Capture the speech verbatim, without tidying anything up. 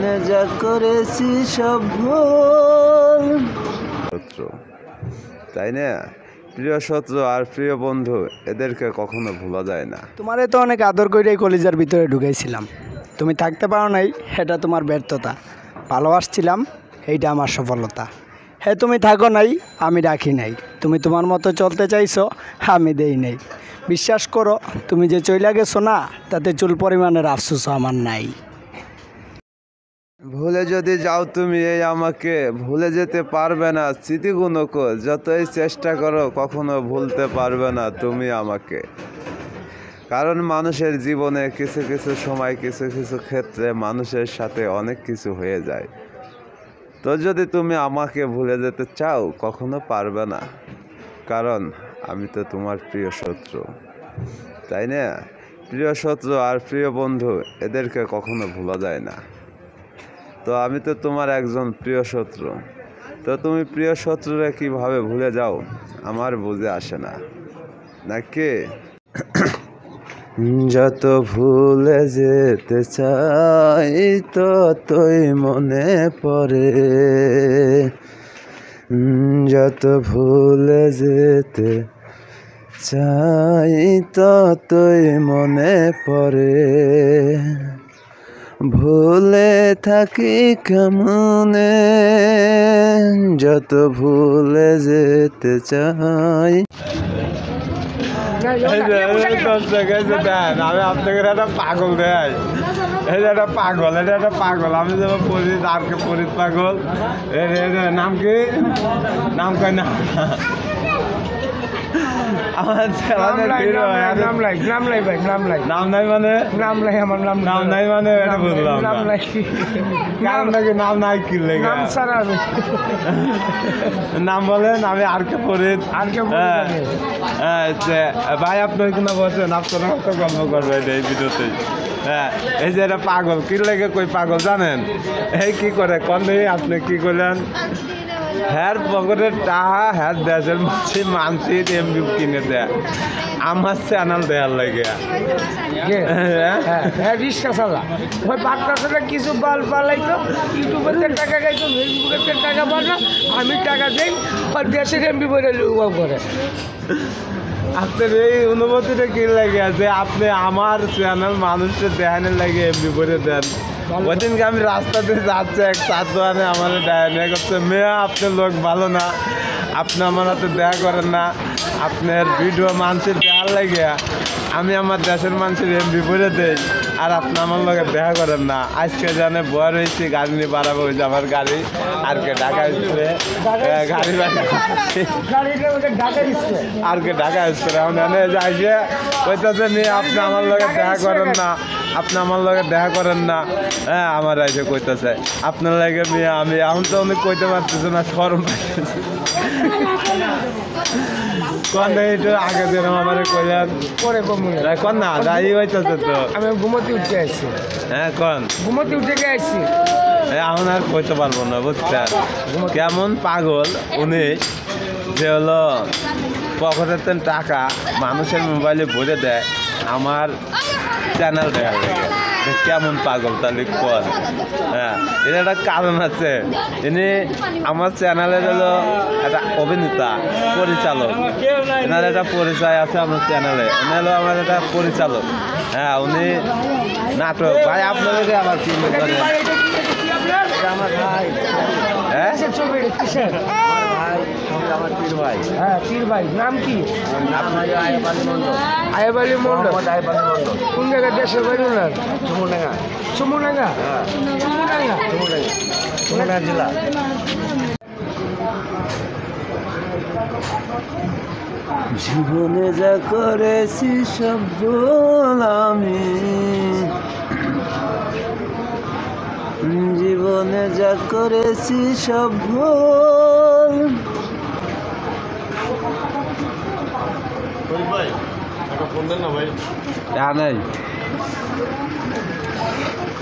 জীবনে যা করেছি সব ভুল। শত্রু, তাই না? প্রিয় শত্রু আর প্রিয় বন্ধু এদেরকে কখনো ভোলা যায় না। তোমারে তো অনেক আদর করে কলিজার ভিতরে ঢুকাইছিলাম, তুমি থাকতে পারো নাই, সেটা তোমার ব্যর্থতা। ভালোবাসছিলাম, এইটা আমার সফলতা। হ্যাঁ, তুমি থাকো নাই, আমি রাখি নাই। তুমি তোমার মতো চলতে চাইছো, আমি দেই নাই। বিশ্বাস করো, তুমি যে চইলা গেছো না, তাতে চুল পরিমাণের আফসোস আমার নাই। ভুলে যদি যাও তুমি এই আমাকে, ভুলে যেতে পারবে না স্মৃতিগুলোকে। যতই চেষ্টা করো কখনো ভুলতে পারবে না তুমি আমাকে। কারণ মানুষের জীবনে কিছু কিছু সময় কিছু কিছু ক্ষেত্রে মানুষের সাথে অনেক কিছু হয়ে যায়। তো যদি তুমি আমাকে ভুলে যেতে চাও কখনো পারবে না, কারণ আমি তো তোমার প্রিয় শত্রু, তাই না? প্রিয় শত্রু আর প্রিয় বন্ধু এদেরকে কখনো ভোলা যায় না। তো আমি তো তোমার একজন প্রিয় শত্রু। তো তুমি প্রিয় শত্রুরা কিভাবে ভুলে যাও আমার বুঝে আসে না, নাকি? যত ভুলে যেতে চাই ততই মনে পড়ে, যত ভুলে যেতে চাই ততই মনে পড়ে। ভুলে থাকি কেমনে, যত ভুলে যেতে চাই। আমি আপনাকে একটা পাগল দেয়, এই যে একটা পাগল, এটা একটা পাগল। আমি যেমন পরিত আরকে পরিত পাগল। নাম কি? নাম কয় না আমার নাম নাই মানে নাম নাই আমার নাম নাম নাই মানে এটা বুঝলাম নাম নাই। কারণ নাকি নাম নাই কি লেগে নাম ছাড়া নাম বলেন। আমি আর কে পরিত আর কে ভাই আপনার কিনা বলছেন আপনারা তো গল্প করবেন এই ভিডিওতে। হ্যাঁ, এই যে এটা পাগল কি লেগে কই পাগল জানেন? এই কি করে কনে আপনি কি করলেন? হ্যার পকেটে টাহা হ্যার দেশের মাছি মানসি এমবি কিনে দেয় আমার চ্যানেল দেওয়ার লাগে। হ্যাঁ, রিক্সা চালা ওই বাচ্চা কিছু বাল পালাইতো, ইউটিউবের টাকা খাইতো, ফেসবুকের টাকা পারলো, আমি টাকা দিই আর দেশের এমবি বলে করে। আপনার এই অনুভূতিটা কি লাগে যে আপনি আমার চ্যানেল মানুষের দেখানোর লাগে এমবি করে দেন? ওই দিনকে আমি রাস্তাতে যাচ্ছি, এক চাঁদোয়ানে আমার ডায়নিয়া করছে, মেয়া আপনার লোক ভালো না, আপনি আমার হাতে দেখা করেন না, আপনার ভিডিও মানুষের দেখার লাগে আমি আমার দেশের মানুষের এমবি করে দেই, আর আপনি আমার লোকের দেখা করেন না। আজকে জানে বয়ার হয়েছি, গাড়ি নিয়ে বাড়াবো, ওই যে আমার গাড়ি আর কে ঢাকা এসছে, গাড়ি আর কে ঢাকা এসছে এখন এনে যাইছে ওইটাতে নিয়ে আপনি আমার লোকের দেখা করেন না, আপনি আমার লোকের দেখা করেন না। হ্যাঁ, আমার আইসে কইতেছে আপনার লাগে মেয়ে আমি এখন তো অনেক কইতে পারতেছি না, শরম পাইতেছি। কন একটু আগে দিন আমার কইলেন পরে কন না যাই হইতেছে তো আমি ঘুমোতে উঠে আসছি। হ্যাঁ, কন ঘুমোতে উঠে গিয়ে আসছি। এখন আর কইতে পারবো না বুঝছেন কেমন পাগল উনি, যে হলো পকেটের টাকা মানুষের মোবাইলে ভরে দেয় আমার চ্যানেল দেখার লাগে। কেমন পাগল তাহলে কর? হ্যাঁ, এটা একটা কারণ আছে। ইনি আমার চ্যানেলের হলো একটা অভিনেতা পরিচালক, এনার একটা পরিচয় আছে আমার চ্যানেলে। উনি হলো আমার একটা পরিচালক। হ্যাঁ, উনি নাটক ভাই আপনাদের আবার কি করে আমার ভাই। হ্যাঁ, আমার পীর ভাই। হ্যাঁ, পীর ভাই। নাম কি? আয়েব আলী মন্ডল। আয়েব আলী মন্ডল। আয়েব আলী মন্ডল। কোন জায়গায় দেশের বাড়ি ওনার? চুমুডাঙ্গা। চুমুডাঙ্গা? চুমুডাঙ্গা চুমুডাঙ্গা চুমুডাঙ্গা জেলা। জীবনে যা করেছি সব ভুল আমি, জীবনে যা করেছি সব ভুল। ভাই একটা ফোন দেন না ভাই। নাই